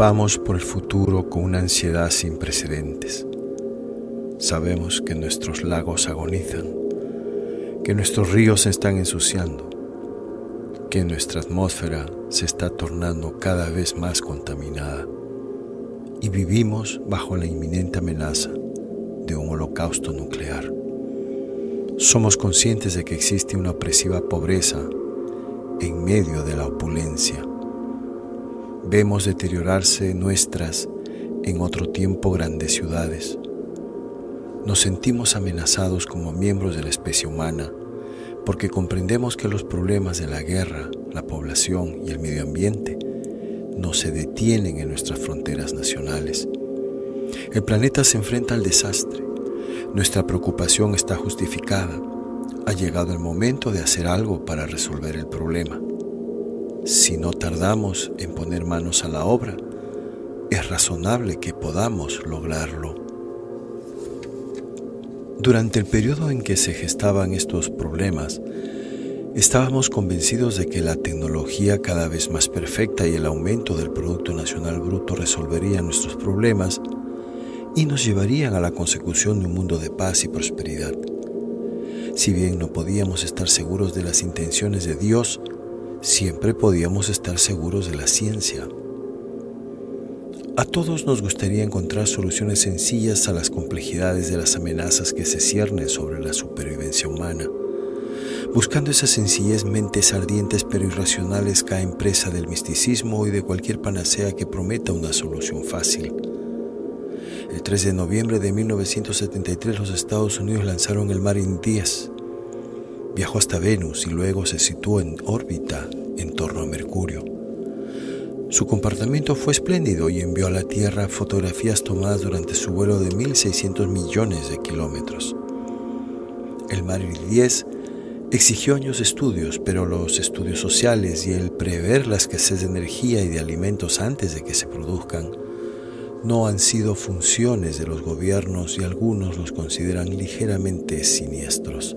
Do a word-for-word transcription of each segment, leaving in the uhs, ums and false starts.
Vamos por el futuro con una ansiedad sin precedentes. Sabemos que nuestros lagos agonizan, que nuestros ríos se están ensuciando, que nuestra atmósfera se está tornando cada vez más contaminada y vivimos bajo la inminente amenaza de un holocausto nuclear. Somos conscientes de que existe una opresiva pobreza en medio de la opulencia. Vemos deteriorarse nuestras, en otro tiempo, grandes ciudades. Nos sentimos amenazados como miembros de la especie humana porque comprendemos que los problemas de la guerra, la población y el medio ambiente no se detienen en nuestras fronteras nacionales. El planeta se enfrenta al desastre. Nuestra preocupación está justificada. Ha llegado el momento de hacer algo para resolver el problema. Si no tardamos en poner manos a la obra, es razonable que podamos lograrlo. Durante el periodo en que se gestaban estos problemas, estábamos convencidos de que la tecnología cada vez más perfecta y el aumento del Producto Nacional Bruto resolverían nuestros problemas y nos llevarían a la consecución de un mundo de paz y prosperidad. Si bien no podíamos estar seguros de las intenciones de Dios, siempre podíamos estar seguros de la ciencia. A todos nos gustaría encontrar soluciones sencillas a las complejidades de las amenazas que se ciernen sobre la supervivencia humana. Buscando esa sencillez, mentes ardientes pero irracionales caen presa del misticismo y de cualquier panacea que prometa una solución fácil. El tres de noviembre de mil novecientos setenta y tres los Estados Unidos lanzaron el Mariner diez. Viajó hasta Venus y luego se situó en órbita en torno a Mercurio. Su comportamiento fue espléndido y envió a la Tierra fotografías tomadas durante su vuelo de mil seiscientos millones de kilómetros. El Mariner diez exigió años de estudios, pero los estudios sociales y el prever la escasez de energía y de alimentos antes de que se produzcan no han sido funciones de los gobiernos y algunos los consideran ligeramente siniestros.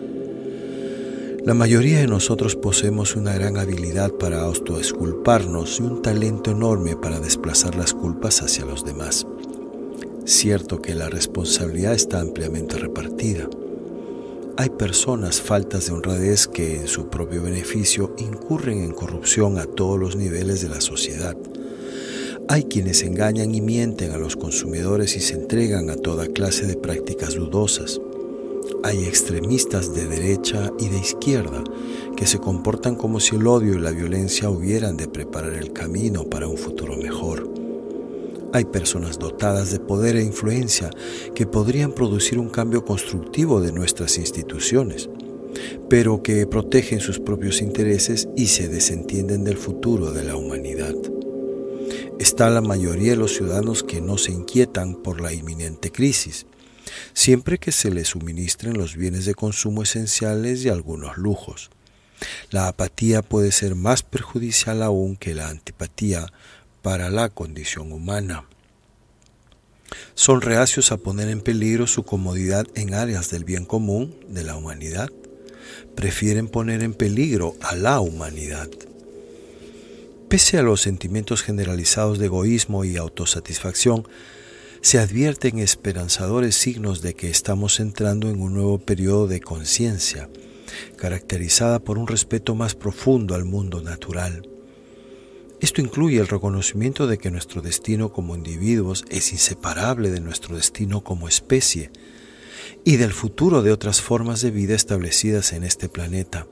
La mayoría de nosotros poseemos una gran habilidad para autoexculparnos y un talento enorme para desplazar las culpas hacia los demás. Cierto que la responsabilidad está ampliamente repartida. Hay personas faltas de honradez que, en su propio beneficio, incurren en corrupción a todos los niveles de la sociedad. Hay quienes engañan y mienten a los consumidores y se entregan a toda clase de prácticas dudosas. Hay extremistas de derecha y de izquierda que se comportan como si el odio y la violencia hubieran de preparar el camino para un futuro mejor. Hay personas dotadas de poder e influencia que podrían producir un cambio constructivo de nuestras instituciones, pero que protegen sus propios intereses y se desentienden del futuro de la humanidad. Está la mayoría de los ciudadanos que no se inquietan por la inminente crisis, siempre que se les suministren los bienes de consumo esenciales y algunos lujos. La apatía puede ser más perjudicial aún que la antipatía para la condición humana. Son reacios a poner en peligro su comodidad en áreas del bien común de la humanidad. Prefieren poner en peligro a la humanidad. Pese a los sentimientos generalizados de egoísmo y autosatisfacción, se advierten esperanzadores signos de que estamos entrando en un nuevo periodo de conciencia, caracterizada por un respeto más profundo al mundo natural. Esto incluye el reconocimiento de que nuestro destino como individuos es inseparable de nuestro destino como especie y del futuro de otras formas de vida establecidas en este planeta.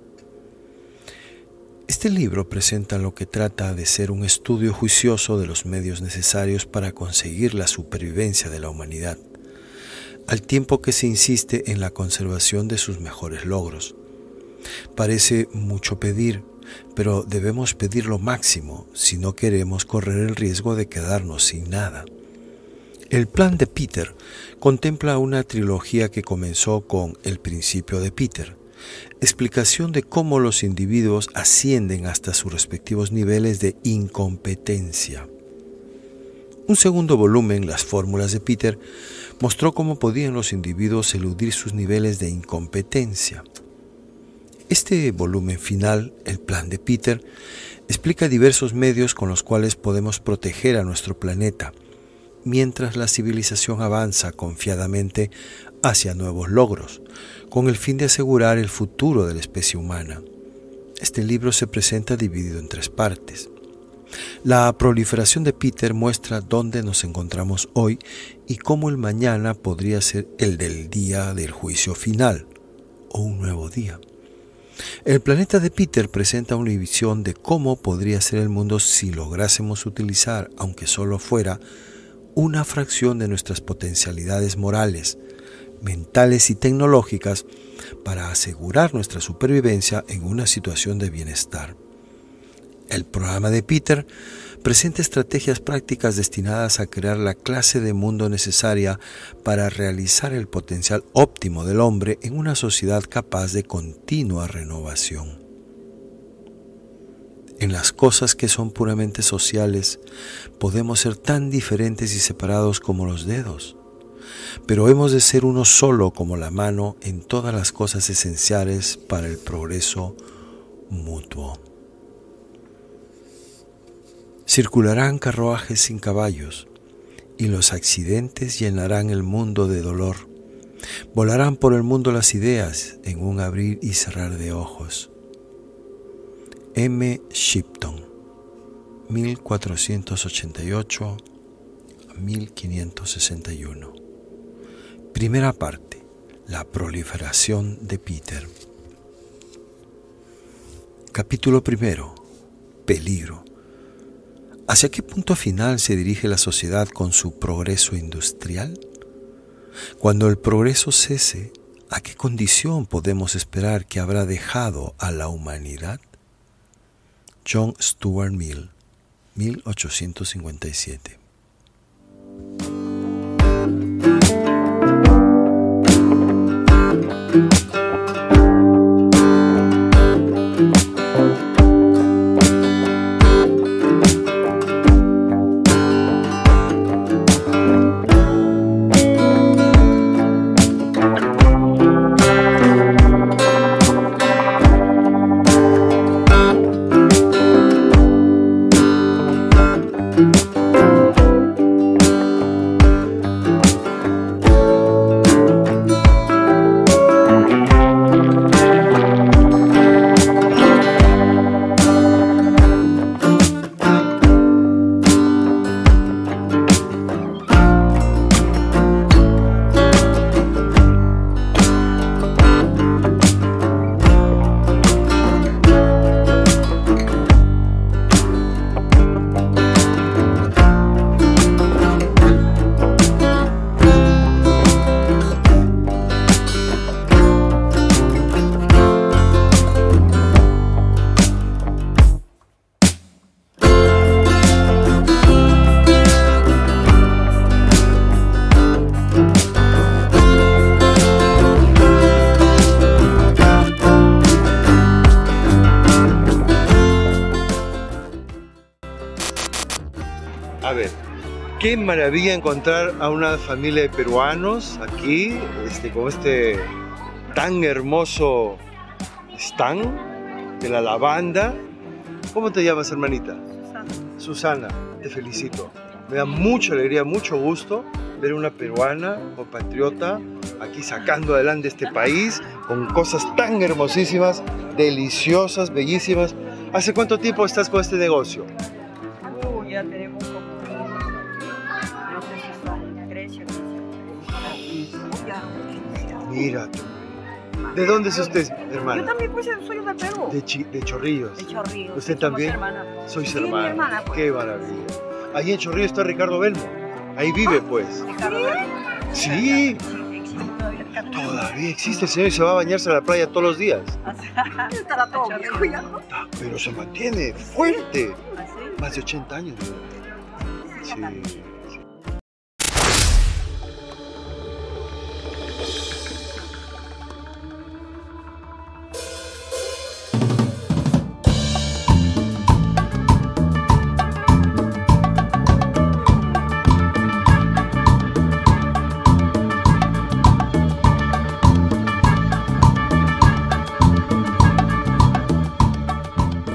Este libro presenta lo que trata de ser un estudio juicioso de los medios necesarios para conseguir la supervivencia de la humanidad, al tiempo que se insiste en la conservación de sus mejores logros. Parece mucho pedir, pero debemos pedir lo máximo si no queremos correr el riesgo de quedarnos sin nada. El plan de Peter contempla una trilogía que comenzó con El principio de Peter, explicación de cómo los individuos ascienden hasta sus respectivos niveles de incompetencia. Un segundo volumen, Las fórmulas de Peter, mostró cómo podían los individuos eludir sus niveles de incompetencia. Este volumen final, el plan de Peter, explica diversos medios con los cuales podemos proteger a nuestro planeta, mientras la civilización avanza confiadamente hacia nuevos logros, con el fin de asegurar el futuro de la especie humana. Este libro se presenta dividido en tres partes. La proliferación de Peter muestra dónde nos encontramos hoy y cómo el mañana podría ser el del día del juicio final, o un nuevo día. El planeta de Peter presenta una visión de cómo podría ser el mundo si lográsemos utilizar, aunque solo fuera, una fracción de nuestras potencialidades morales, mentales y tecnológicas para asegurar nuestra supervivencia en una situación de bienestar. El programa de Peter presenta estrategias prácticas destinadas a crear la clase de mundo necesaria para realizar el potencial óptimo del hombre en una sociedad capaz de continua renovación. En las cosas que son puramente sociales, podemos ser tan diferentes y separados como los dedos, pero hemos de ser uno solo como la mano en todas las cosas esenciales para el progreso mutuo. Circularán carruajes sin caballos, y los accidentes llenarán el mundo de dolor. Volarán por el mundo las ideas en un abrir y cerrar de ojos. M. Shipton, mil cuatrocientos ochenta y ocho a mil quinientos sesenta y uno. Primera parte. La proliferación de Peter. Capítulo primero. Peligro. ¿Hacia qué punto final se dirige la sociedad con su progreso industrial? Cuando el progreso cese, ¿a qué condición podemos esperar que habrá dejado a la humanidad? John Stuart Mill, mil ochocientos cincuenta y siete. A ver, qué maravilla encontrar a una familia de peruanos aquí, este, con este tan hermoso stand de la lavanda. ¿Cómo te llamas, hermanita? Susana. Susana, te felicito. Me da mucha alegría, mucho gusto ver a una peruana, compatriota, aquí sacando adelante este país con cosas tan hermosísimas, deliciosas, bellísimas. ¿Hace cuánto tiempo estás con este negocio? Uh, ya tenemos como, no sé si son trece o quince. Mira tú. ¿De dónde es usted, hermana? Yo también pues soy de Perú. De, Chi de Chorrillos. De Chorrillos. ¿Usted Somos también? Hermana. Soy su Sí, mi hermana. hermana, pues. Qué maravilla. Ahí en Chorrillos está Ricardo Belmo. Ahí vive, pues. Ricardo Belmo. Sí. Existe todavía Ricardo Belmo. Todavía existe el señor y se va a bañarse a la playa todos los días. Estará todo viejo ya. Ah, pero se mantiene fuerte. ¿Así? Más de ochenta años. Sí.